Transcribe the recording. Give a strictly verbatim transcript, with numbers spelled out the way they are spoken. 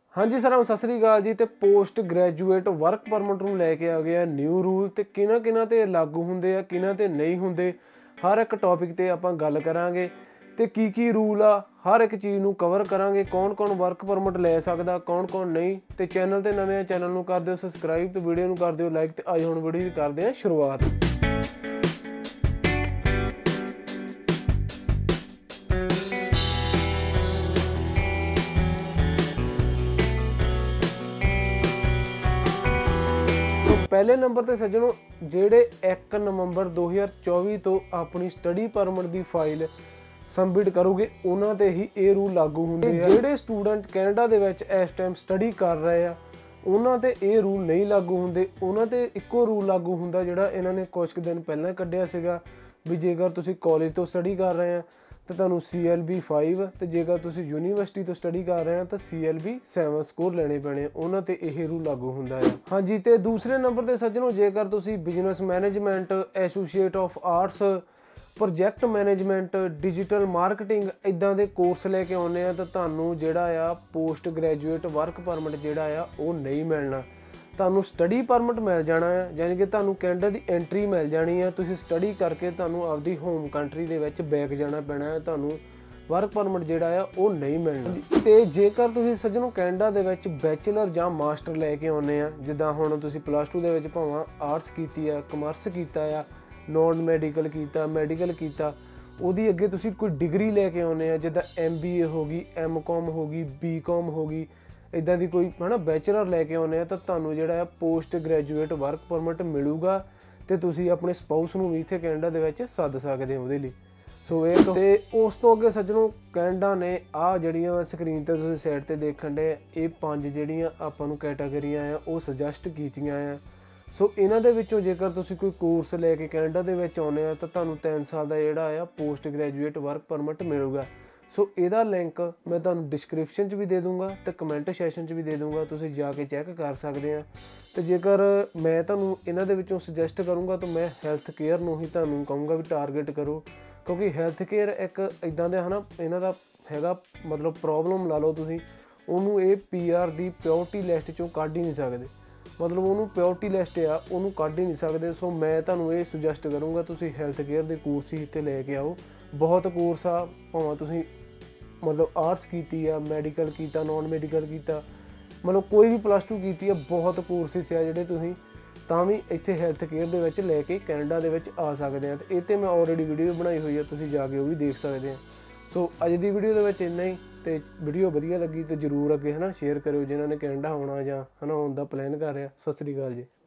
हाँ जी सर, सत श्री अकाल जी। तो पोस्ट ग्रैजुएट वर्क परमिट नूं लैके आ गया न्यू रूल, तो किन्हां किन्हां ते लागू हुंदे आ, किन्हां ते नहीं हुंदे, हर एक टॉपिक ते आपां गल करांगे। ते की की रूल आ, हर एक चीज़ नूं कवर करांगे। कौन कौन वर्क परमिट लै सकदा, कौन कौन नहीं। तो चैनल ते नवें चैनल नूं कर दिओ सबसक्राइब, तो वीडियो नूं कर दिओ लाइक। तो आज हुण वीडियो दी करदे आ शुरुआत। पहले नंबर ते सज्जनों, जेड़े एक नवंबर दो हज़ार चौबी तो अपनी स्टडी परमिट की फाइल सबमिट करोगे उन्हां ते ही ये रूल लागू होंगे। जेड़े स्टूडेंट कैनेडा दे विच इस टाइम स्टडी कर रहे हैं उन्हां ते ये रूल नहीं लागू होंगे। उन्हां ते इक्को रूल लागू हुंदा जिहड़ा इन्हां ने कुछ दिन पहलां कढ़िया सीगा भी जेकर तुसीं कॉलेज तो स्टडी कर रहे हैं तो तुहानूं सी एल बी फाइव, तो जेकर तुसीं यूनीवर्सिटी तो स्टडी कर रहे हैं तो C L B seven score लैने पैने, उन्हां ते यह रूल लागू हुंदा है। हाँ जी, तो दूसरे नंबर ते सज्जनों, जेकर तुसीं business management, associate of arts, project management, digital marketing इदां दे कोर्स लैके आउंदे आ तो तुहानूं जिहड़ा आ पोस्ट ग्रैजुएट वर्क परमिट जिहड़ा आ वो नहीं मिलना। तुहानूं स्टडी परमिट मिल जाना है, यानी कि तुहानूं कैनेडा की एंट्री मिल जानी है। तुसीं स्टडी करके तुहानूं आपदी होम कंट्री दे विच बैक जाना पैना है। तुहानूं वर्क परमिट जिहड़ा आ वो नहीं मिलना। ते जेकर तुसीं सज्जनों कैनेडा दे विच बैचलर जां मास्टर लैके आउंदे आ, जिद्दां हुण तुसीं प्लस टू दे विच भावां आर्ट्स कीती आ, कमर्स कीता आ, नॉन मैडिकल कीता, मैडिकल कीता, ਉਹਦੀ ਅੱਗੇ ਤੁਸੀਂ ਕੋਈ ਡਿਗਰੀ ਲੈ ਕੇ ਆਉਂਦੇ ਆ, ਜਿੱਦਾਂ ਐਮ ਬੀ ਏ ਹੋ ਗਈ, ਐਮ ਕੌਮ ਹੋ ਗਈ, ਬੀ ਕੌਮ ਹੋ ਗਈ, ਇੱਦਾਂ ਦੀ ਕੋਈ ਹੈ ਨਾ ਬੈਚਲਰ ਲੈ ਕੇ ਆਉਂਦੇ ਆ ਤਾਂ ਤੁਹਾਨੂੰ ਜਿਹੜਾ ਆ ਪੋਸਟ ਗ੍ਰੈਜੂਏਟ ਵਰਕ ਪਰਮਿਟ ਮਿਲੂਗਾ ਅਤੇ ਤੁਸੀਂ ਆਪਣੇ ਸਪਾਊਸ ਨੂੰ ਵੀ ਇੱਥੇ ਕੈਨੇਡਾ ਦੇ ਵਿੱਚ ਸੱਦ ਸਕਦੇ ਹੋ ਉਹਦੇ ਲਈ। ਸੋ ਇਹ ਅਤੇ ਉਸ ਤੋਂ ਅੱਗੇ ਸੱਜਣੋਂ, ਕੈਨੇਡਾ ਨੇ ਆਹ ਜਿਹੜੀਆਂ ਸਕਰੀਨ 'ਤੇ ਤੁਸੀਂ ਸਾਈਡ 'ਤੇ ਦੇਖਣ ਡੇ ਇਹ ਪੰਜ ਜਿਹੜੀਆਂ ਆਪਾਂ ਨੂੰ ਕੈਟਾਗਰੀਆਂ ਆ ਉਹ ਸੁਜੈਸਟ ਕੀਤੀਆਂ ਆ। ਸੋ ਇਹਨਾਂ ਦੇ ਵਿੱਚੋਂ ਜੇਕਰ ਤੁਸੀਂ ਕੋਈ ਕੋਰਸ ਲੈ ਕੇ ਕੈਨੇਡਾ ਦੇ ਵਿੱਚ ਆਉਂਦੇ ਆ ਤਾਂ ਤੁਹਾਨੂੰ ਤਿੰਨ ਸਾਲ ਦਾ ਜਿਹੜਾ ਆ ਪੋਸਟ ਗ੍ਰੈਜੂਏਟ ਵਰਕ ਪਰਮਿਟ ਮਿਲੂਗਾ। ਸੋ ਇਹਦਾ ਲਿੰਕ ਮੈਂ ਤੁਹਾਨੂੰ ਡਿਸਕ੍ਰਿਪਸ਼ਨ 'ਚ ਵੀ ਦੇ ਦੂੰਗਾ ਅਤੇ ਕਮੈਂਟ ਸੈਸ਼ਨ 'ਚ ਵੀ ਦੇ ਦੂੰਗਾ, ਤੁਸੀਂ ਜਾ ਕੇ ਚੈੱਕ ਕਰ ਸਕਦੇ ਆ। ਅਤੇ ਜੇਕਰ ਮੈਂ ਤੁਹਾਨੂੰ ਇਹਨਾਂ ਦੇ ਵਿੱਚੋਂ ਸੁਜੈਸਟ ਕਰੂੰਗਾ ਤਾਂ ਮੈਂ ਹੈਲਥ ਕੇਅਰ ਨੂੰ ਹੀ ਤੁਹਾਨੂੰ ਕਹੂੰਗਾ ਵੀ ਟਾਰਗੇਟ ਕਰੋ, ਕਿਉਂਕਿ ਹੈਲਥ ਕੇਅਰ ਇੱਕ ਇੱਦਾਂ ਦੇ ਹੈ ਨਾ ਇਹਨਾਂ ਦਾ ਹੈਗਾ ਮਤਲਬ ਪ੍ਰੋਬਲਮ ਲਾ ਲਓ ਤੁਸੀਂ, ਉਹਨੂੰ ਇਹ ਪੀ ਆਰ ਦੀ ਪਿਓਰਟੀ ਲਿਸਟ 'ਚੋਂ ਕੱਢ ਹੀ ਨਹੀਂ ਸਕਦੇ, ਮਤਲਬ ਉਹਨੂੰ ਪਿਓਰਟੀ ਲਿਸਟ ਆ ਉਹਨੂੰ ਕੱਢ ਹੀ ਨਹੀਂ ਸਕਦੇ। ਸੋ ਮੈਂ ਤੁਹਾਨੂੰ ਇਹ ਸੁਜੈਸਟ ਕਰੂੰਗਾ ਤੁਸੀਂ ਹੈਲਥ ਕੇਅਰ ਦੇ ਕੋਰਸ ਹੀ ਇੱਥੇ ਲੈ ਕੇ ਆਓ। ਬਹੁਤ ਕੋਰਸ ਆ, ਭਾਵੇਂ ਤੁਸੀਂ ਮਤਲਬ ਆਰਟਸ ਕੀਤੀ ਆ, ਮੈਡੀਕਲ ਕੀਤਾ, ਨੋਨ ਮੈਡੀਕਲ ਕੀਤਾ, ਮਤਲਬ ਕੋਈ ਵੀ ਪਲੱਸ ਟੂ ਕੀਤੀ ਆ, ਬਹੁਤ ਕੋਰਸਿਸ ਆ ਜਿਹੜੇ ਤੁਸੀਂ ਤਾਂ ਵੀ ਇੱਥੇ ਹੈਲਥ ਕੇਅਰ ਦੇ ਵਿੱਚ ਲੈ ਕੇ ਕੈਨੇਡਾ ਦੇ ਵਿੱਚ ਆ ਸਕਦੇ ਆ। ਅਤੇ ਇਹ 'ਤੇ ਮੈਂ ਆਲਰੇਡੀ ਵੀਡੀਓ ਬਣਾਈ ਹੋਈ ਆ, ਤੁਸੀਂ ਜਾ ਕੇ ਉਹ ਵੀ ਦੇਖ ਸਕਦੇ ਆ। ਸੋ ਅੱਜ ਦੀ ਵੀਡੀਓ ਦੇ ਵਿੱਚ ਇੰਨਾ ਹੀ। ਅਤੇ ਵੀਡੀਓ ਵਧੀਆ ਲੱਗੀ ਤਾਂ ਜ਼ਰੂਰ ਅੱਗੇ ਹੈ ਨਾ ਸ਼ੇਅਰ ਕਰਿਓ ਜਿਨ੍ਹਾਂ ਨੇ ਕੈਨੇਡਾ ਆਉਣਾ ਜਾਂ ਹੈ ਨਾ ਆਉਣ ਦਾ ਪਲਾਨ ਕਰ ਰਿਹਾ। ਸਤਿ ਸ਼੍ਰੀ ਅਕਾਲ ਜੀ।